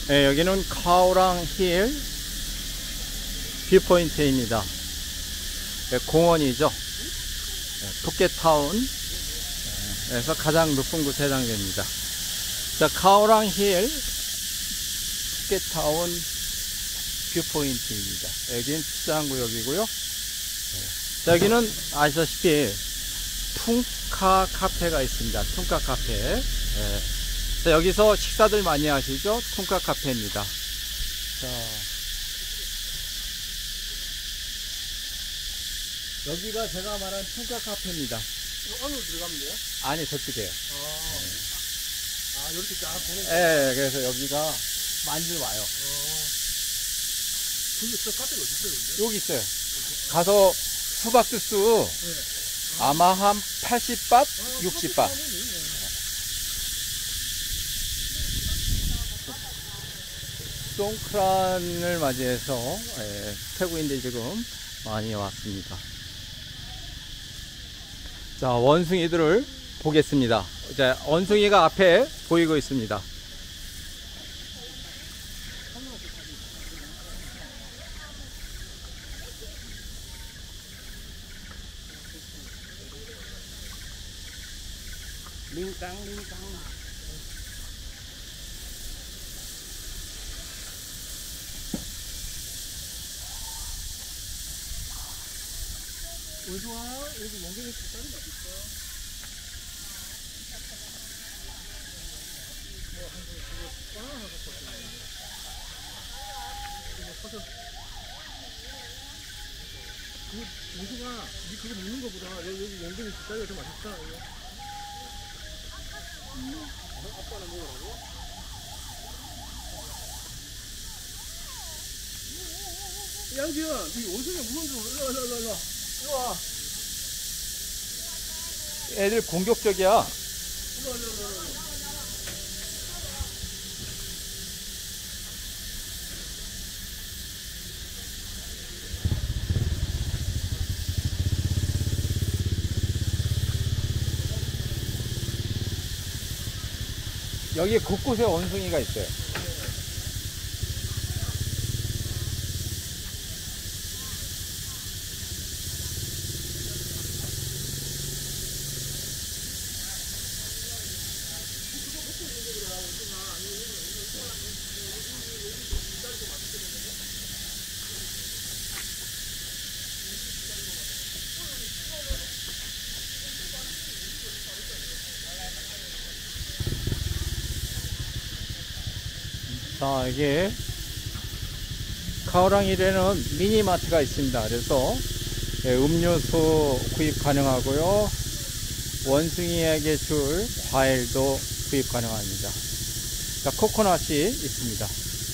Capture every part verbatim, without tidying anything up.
네, 여기는 카오랑 힐 뷰포인트입니다. 네, 공원이죠. 네, 푸켓타운에서 가장 높은 곳에 해당됩니다. 자, 카오랑 힐 푸켓타운 뷰포인트입니다. 여기는 수상구역이고요. 자, 여기는 아시다시피 퉁카 카페가 있습니다. 퉁카 카페. 네. 자, 여기서 식사들 많이 하시죠? 퉁카 카페입니다. 자, 여기가 제가 말한 퉁카 카페입니다. 안으로 들어가면 돼요? 아니, 저쪽에요. 아, 네. 아 이렇게 쫙 보는 거. 네, 그래서 여기가 많이 와요. 어. 근데 저 카페가 어디 있어요, 근데? 여기 있어요. 가서 수박 주스 네. 아. 아마 한 팔십 밭, 아, 육십 밭. 송크란을 맞이해서 예, 태국인들이 지금 많이 왔습니다. 자, 원숭이들을 보겠습니다. 자, 원숭이가 앞에 보이고 있습니다. 링땅 링땅. 어디 좋아? 여기 용병이 색깔이 어디 있어? 뭐 한 번 그거 바나나 샀었거든. 이거 사서 그 우수가 니 그거 먹는 거보다 여기 여기 용병이 색깔이 더 맛있다. 이거. 음. 아빠는 먹으라고? 양지야, 니 원숭이 물건 좀 일로 와, 일로 와, 일로 와. 일로 와. 애들 공격적이야. 일로 와, 일로 와, 일로 와. 여기 곳곳에 원숭이가 있어요. 자, 이게 카오랑힐에는 미니마트가 있습니다. 그래서 예, 음료수 구입 가능하고요. 원숭이에게 줄 과일도 구입 가능합니다. 자, 코코넛이 있습니다.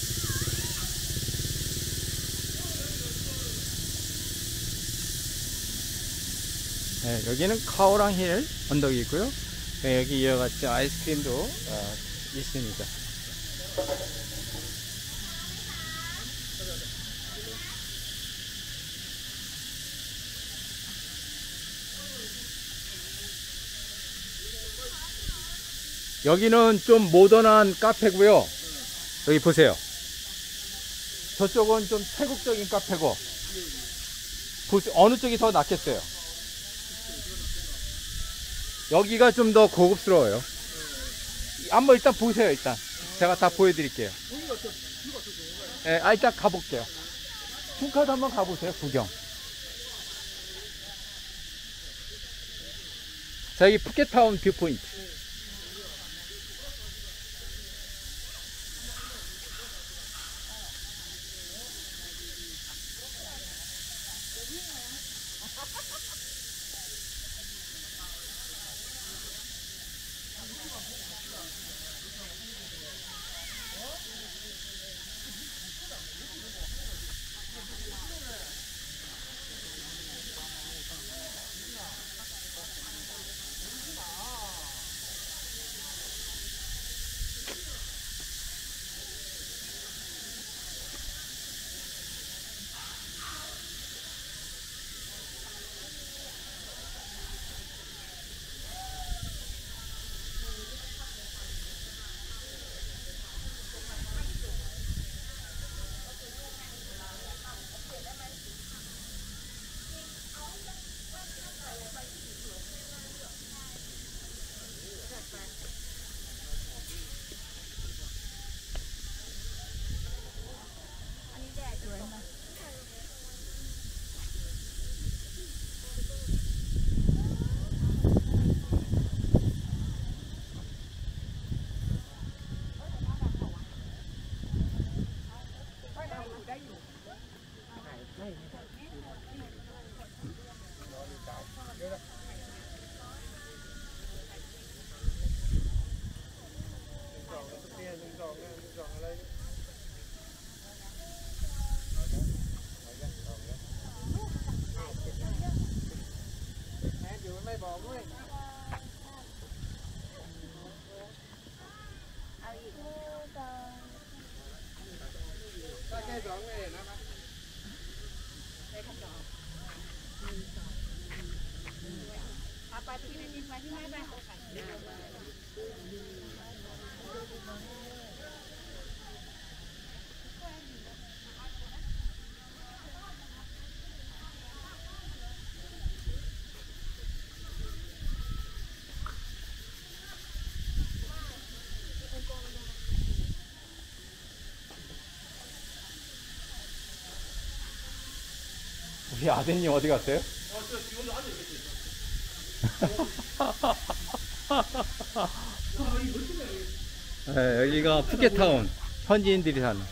네, 여기는 카오랑힐 언덕이고요. 네, 여기 이와 같이 아이스크림도 어, 있습니다. 여기는 좀 모던한 카페고요. 여기 보세요. 저쪽은 좀 태국적인 카페고, 어느 쪽이 더 낫겠어요? 여기가 좀 더 고급스러워요. 한번 일단 보세요. 일단 제가 다 보여드릴게요. 네, 아, 일단 가볼게요. 퉁카도 한번 가보세요. 구경. 자, 여기 푸켓타운 뷰포인트. 우리 아드님 어디 갔어요? 네, 여기가 푸켓타운 현지인들이 사는.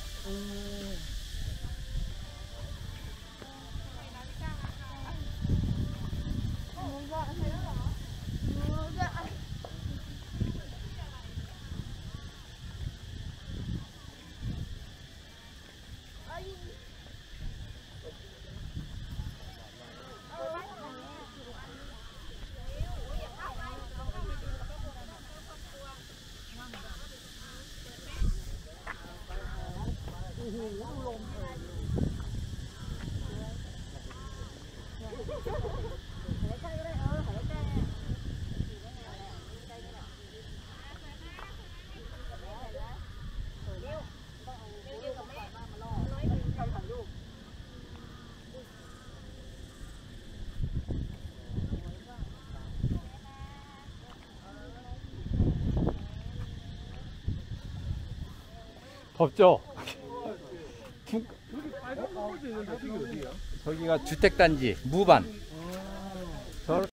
덥죠? 여기 빨간 건물도 있는데 저기 어디야? 저기가 주택단지 무반. 저